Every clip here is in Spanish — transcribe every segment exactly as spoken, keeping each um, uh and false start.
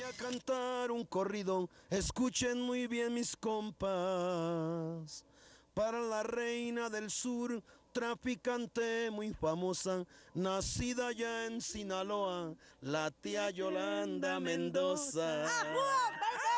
a cantar un corrido, escuchen muy bien mis compas. Para la reina del sur, traficante muy famosa, nacida ya en Sinaloa, la tía Yolanda Mendoza. ¡Ah,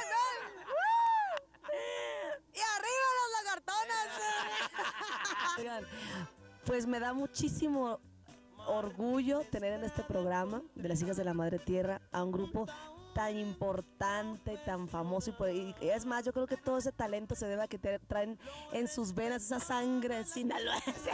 ¡y arriba los lagartones! Oigan, pues me da muchísimo orgullo tener en este programa de las hijas de la madre tierra a un grupo tan importante, tan famoso y, por, y es más, yo creo que todo ese talento se debe a que te traen en sus venas esa sangre sinaloense.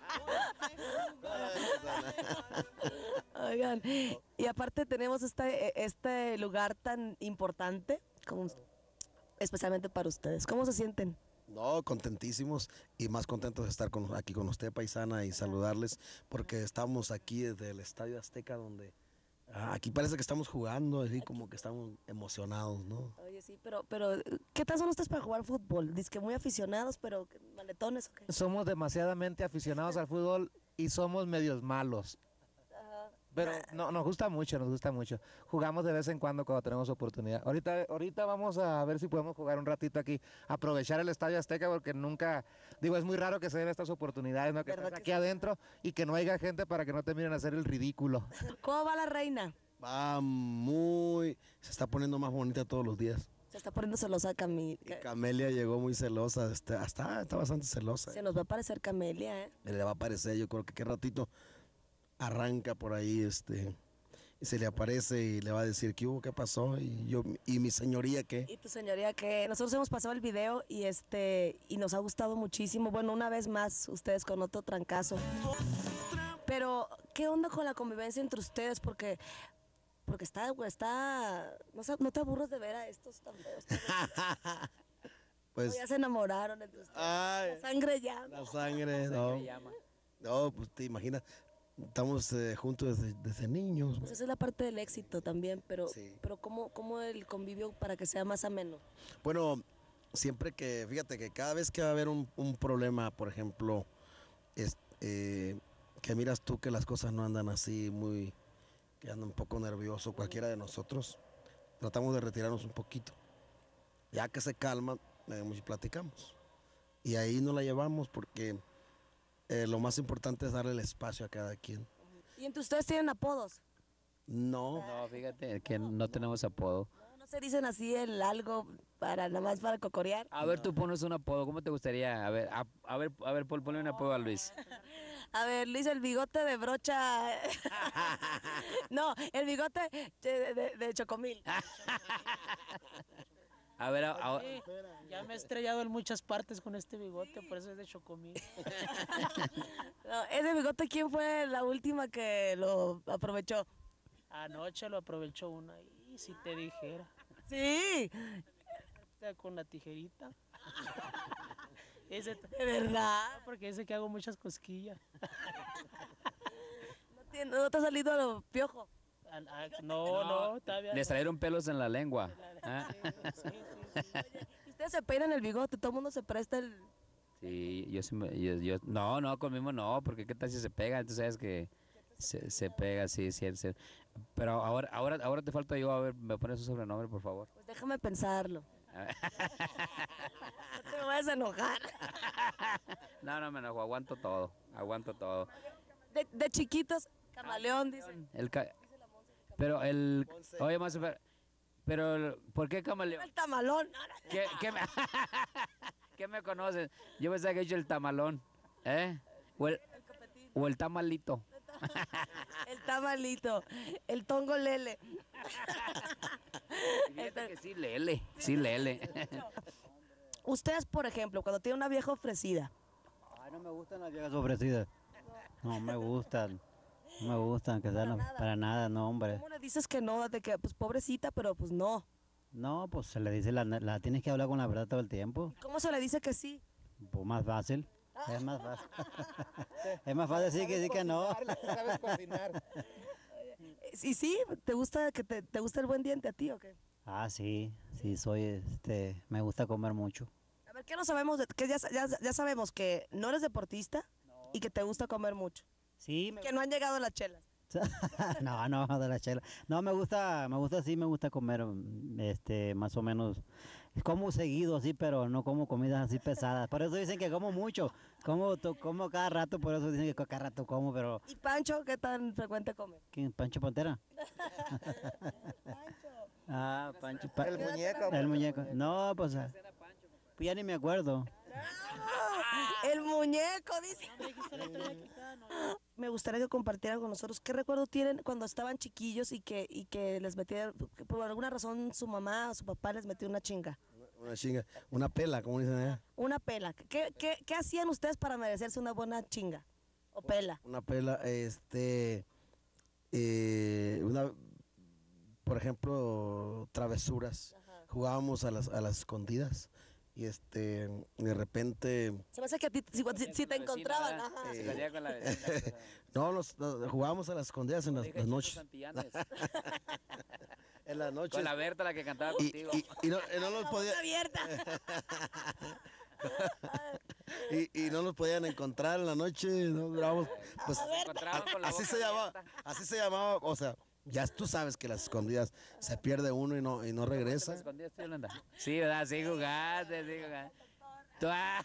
Oigan, y aparte tenemos este, este lugar tan importante, como, especialmente para ustedes. ¿Cómo se sienten? No, contentísimos y más contentos de estar con, aquí con usted, paisana, y saludarles porque estamos aquí desde el Estadio Azteca donde ah, aquí parece que estamos jugando, así como que estamos emocionados, ¿no? Oye, sí, pero, pero ¿qué tal son ustedes para jugar fútbol? Dice que muy aficionados, pero maletones, ¿o qué? Somos demasiadamente aficionados al fútbol y somos medios malos. Pero no, nos gusta mucho, nos gusta mucho. Jugamos de vez en cuando cuando tenemos oportunidad. Ahorita, ahorita vamos a ver si podemos jugar un ratito aquí, aprovechar el Estadio Azteca porque nunca, digo, es muy raro que se den estas oportunidades, ¿no? Que estés aquí adentro y que no haya gente para que no te miren a hacer el ridículo. ¿Cómo va la reina? Va muy, se está poniendo más bonita todos los días. Se está poniendo celosa Camila. Y Camelia llegó muy celosa, este, hasta está bastante celosa. Se nos va a parecer Camelia, ¿eh? Le va a aparecer, yo creo que qué ratito arranca por ahí, este, y se le aparece y le va a decir qué hubo, qué pasó, y yo, y mi señoría qué. Y tu señoría que nosotros hemos pasado el video y este, y nos ha gustado muchísimo. Bueno, una vez más, ustedes con otro trancazo. Pero, ¿qué onda con la convivencia entre ustedes? Porque, porque está, está, no, no te aburres de ver a estos tan feos. Pues, ya se enamoraron entre ustedes. Ay, la sangre llama. La sangre, no. sangre llama. No, pues te imaginas, estamos eh, juntos desde, desde niños. Pues esa es la parte del éxito también, pero, Sí. pero ¿cómo, ¿cómo el convivio para que sea más ameno? Bueno, siempre que, fíjate que cada vez que va a haber un, un problema, por ejemplo, es, eh, que miras tú que las cosas no andan así muy, que anda un poco nervioso cualquiera de nosotros, tratamos de retirarnos un poquito. Ya que se calma, venimos y platicamos. Y ahí nos la llevamos porque eh, lo más importante es darle el espacio a cada quien. ¿Y entre ustedes tienen apodos? No. No, fíjate que no tenemos apodo. No, no se dicen así el algo para nada más para cocorear. A ver, tú pones un apodo, ¿cómo te gustaría? A ver, a, a ver, a ver, Paul, ponle un apodo a Luis. A ver, Luis, el bigote de brocha. No, el bigote de, de, de chocomil. A ver, a, a, Sí, ya me he estrellado en muchas partes con este bigote, por eso es de chocomil. No, ese bigote, ¿quién fue la última que lo aprovechó? Anoche lo aprovechó una y si te dijera. Sí. Con la tijerita. Ese, de verdad. Porque ese que hago muchas cosquillas. ¿No, tiene, no te ha salido a lo piojo? No, no, todavía le salieron pelos en la lengua. ¿Ah? Sí, sí, sí, sí. Oye, ustedes se peinan el bigote, todo el mundo se presta el... Sí, yo sí me, yo, yo, no, no, conmigo no, porque qué tal si se pega, entonces sabes que se, se pega, sí, sí, sí. Pero ahora, ahora, ahora te falta yo, a ver, me pones un sobrenombre, por favor. Pues déjame pensarlo. No te vayas a enojar. No, no me enojo, aguanto todo, aguanto todo. De, de chiquitos, camaleón, dicen. El ca pero el, oye, más, pero, ¿por qué camaleón? El tamalón. ¿Qué, qué, me, ¿Qué me conoces? Yo pensaba que he hecho el tamalón, ¿eh? O el, o el tamalito. El tamalito, el tongo lele. Fíjate que sí, lele, sí, lele. Ustedes, por ejemplo, cuando tienen una vieja ofrecida. Ay, no me gustan las viejas ofrecidas. No me gustan. No me gustan, que sean para, para nada, no, hombre. ¿Cómo le dices que no? De que, pues, pobrecita, pero pues no. No, pues se le dice, la, la tienes que hablar con la verdad todo el tiempo. ¿Y cómo se le dice que sí? Pues más fácil. Es más fácil. Es más fácil decir que sí que no. Sabes cocinar. ¿Y sí? ¿Te gusta que te, te gusta el buen diente a ti o qué? Ah, sí, sí, soy, este, me gusta comer mucho. A ver, ¿qué no sabemos? De, que ya, ya, ya sabemos que no eres deportista no. Y que te gusta comer mucho. Sí. Me... Que no han llegado las chelas. No, no, de la chela. No, me gusta, me gusta sí, me gusta comer, mm, este, más o menos, como seguido así, pero no como comidas así pesadas. Por eso dicen que como mucho, como, to- como cada rato, por eso dicen que cada rato como, pero ¿Y Pancho qué tan frecuente come? ¿quién? ¿Pancho Pantera? Ah, Pancho, Pa- El muñeco. el muñeco. No, pues, ah, pues ya ni me acuerdo. El muñeco, dice. Me gustaría que compartieran con nosotros qué recuerdo tienen cuando estaban chiquillos y que, y que les metieron, que por alguna razón su mamá o su papá les metió una chinga. Una chinga, una pela, como dicen allá. Una pela. ¿Qué, qué, qué hacían ustedes para merecerse una buena chinga? O pela. Una pela, este, eh, una, por ejemplo, travesuras. Jugábamos a las, a las escondidas y este, de repente, Se me hace que a ti, si, si- si te encontraban, ajá. Eh, Salía con la vecina. no, nos, nos- jugábamos a las escondidas en las, las noches. En las noches. Con la Berta, la que cantaba Y, contigo. y, y no, y no nos La podía, boca abierta. y, y no nos podían encontrar en la noche, no durábamos, pues Se encontraban con la así boca se llamaba, abierta. así se llamaba, o sea, ya tú sabes que las escondidas se pierde uno y no, y no ¿Te regresa. escondías tú, Yolanda? Sí, ¿verdad? Sí jugaste, sí jugaste. Tú, ah.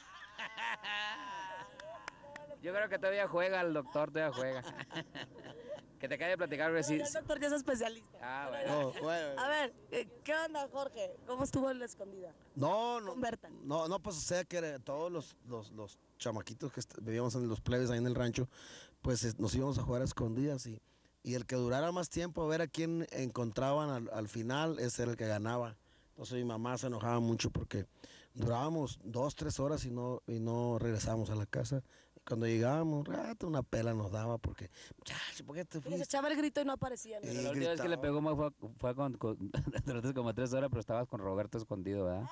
Yo creo que todavía juega el doctor, todavía juega. Que te cae de platicar, porque sí. El doctor ya es especialista. Ah, bueno. No, bueno. A ver, eh, ¿qué onda, Jorge? ¿Cómo estuvo la escondida? No, no, Con Berta. no, no, pues o sea que era- todos los, los, los chamaquitos que est- vivíamos en los plebes ahí en el rancho, pues es- nos íbamos a jugar a escondidas y, y el que durara más tiempo a ver a quién encontraban al, al final, ese era el que ganaba. Entonces mi mamá se enojaba mucho porque durábamos dos, tres horas y no, y no regresábamos a la casa. Y cuando llegábamos, un rato, una pela nos daba porque, muchacho, ¿por qué te Y se fuiste? echaba el grito y no aparecían. Eh, Pero la última vez que le gritaba. pegó más fue, fue con, con- durante como tres horas, pero estabas con Roberto escondido, ¿verdad?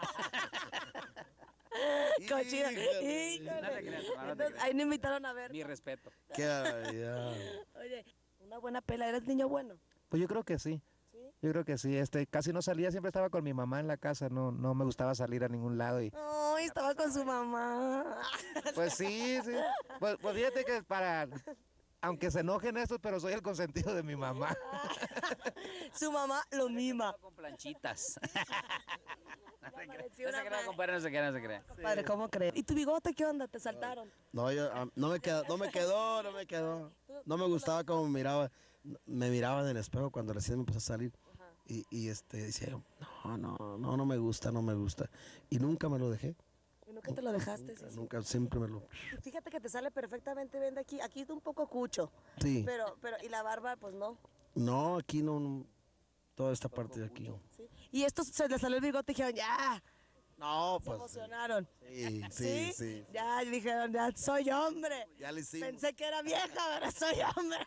Cochino. Híjole. Híjole. No te creas, hermano, no te Entonces, creas. ahí me invitaron a ver. Mi respeto. Qué barbaridad. Oye, una buena pela, ¿eres niño bueno? Pues yo creo que sí. ¿Sí? Yo creo que sí. Este, casi no salía, siempre estaba con mi mamá en la casa, no, no me gustaba salir a ningún lado y Ay, estaba con su mamá. pues sí, sí. Pues, pues fíjate que para, aunque se enojen estos, pero soy el consentido de mi mamá. Su mamá lo mima. Con planchitas. Parecía No una se crea, madre. compadre, no se crea, no se crea. Padre, ¿cómo crees? ¿Y tu bigote qué onda? ¿Te saltaron? No, yo, ah, no, me quedó, no me quedó, no me quedó. No me gustaba cómo me miraba. Me miraba en el espejo cuando recién me empezó a salir. Y, y este, decía, yo, no, no, no, no me gusta, no me gusta. Y nunca me lo dejé. ¿Y nunca te lo dejaste? Sí, sí. Nunca, siempre me lo... Fíjate que te sale perfectamente bien de aquí. Aquí es un poco cucho. Sí. Pero, pero, y la barba, pues no. No, aquí no, no, toda esta parte de aquí. ¿Sí? Y estos se les salió el bigote y dijeron, ya. No, Se pues... emocionaron. Sí, sí, sí. Ya dijeron, ya soy hombre. Ya le hicimos. Pensé que era vieja, pero soy hombre.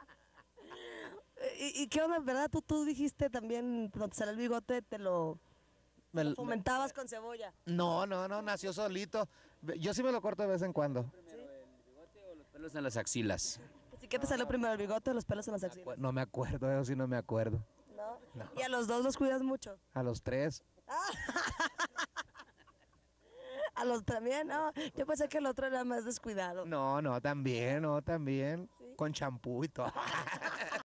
¿Y, y qué onda, verdad? Tú, tú dijiste también, cuando te sale el bigote, te lo, Me- lo fomentabas con cebolla. no, no, no, nació solito. Yo sí me lo corto de vez en cuando. Los pelos en las axilas. Así que te salió primero el bigote o los pelos en las axilas. No me acuerdo, eso sí no me acuerdo. ¿No? Y a los dos los cuidas mucho. A los tres. A los también, no. Yo pensé que el otro era más descuidado. No, no, también, no, también. Con champú y todo.